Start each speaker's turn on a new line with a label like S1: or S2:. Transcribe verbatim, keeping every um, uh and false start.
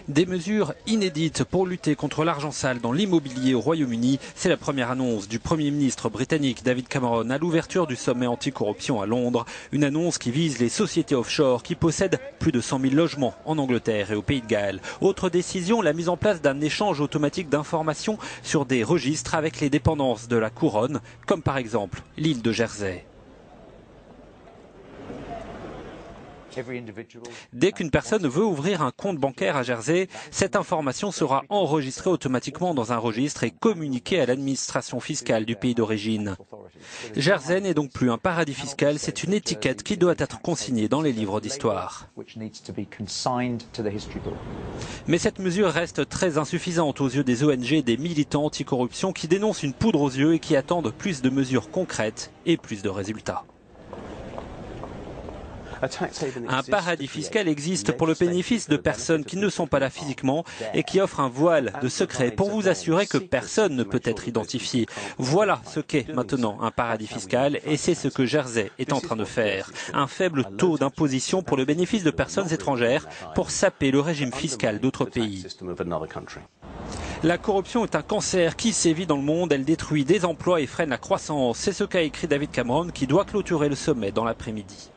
S1: Des mesures inédites pour lutter contre l'argent sale dans l'immobilier au Royaume-Uni. C'est la première annonce du Premier ministre britannique David Cameron à l'ouverture du sommet anticorruption à Londres. Une annonce qui vise les sociétés offshore qui possèdent plus de cent mille logements en Angleterre et au Pays de Galles. Autre décision, la mise en place d'un échange automatique d'informations sur des registres avec les dépendances de la couronne, comme par exemple l'île de Jersey. Dès qu'une personne veut ouvrir un compte bancaire à Jersey, cette information sera enregistrée automatiquement dans un registre et communiquée à l'administration fiscale du pays d'origine. Jersey n'est donc plus un paradis fiscal, c'est une étiquette qui doit être consignée dans les livres d'histoire. Mais cette mesure reste très insuffisante aux yeux des O N G et des militants anticorruption qui dénoncent une poudre aux yeux et qui attendent plus de mesures concrètes et plus de résultats. Un paradis fiscal existe pour le bénéfice de personnes qui ne sont pas là physiquement et qui offrent un voile de secret pour vous assurer que personne ne peut être identifié. Voilà ce qu'est maintenant un paradis fiscal et c'est ce que Jersey est en train de faire. Un faible taux d'imposition pour le bénéfice de personnes étrangères pour saper le régime fiscal d'autres pays. La corruption est un cancer qui sévit dans le monde, elle détruit des emplois et freine la croissance. C'est ce qu'a écrit David Cameron qui doit clôturer le sommet dans l'après-midi.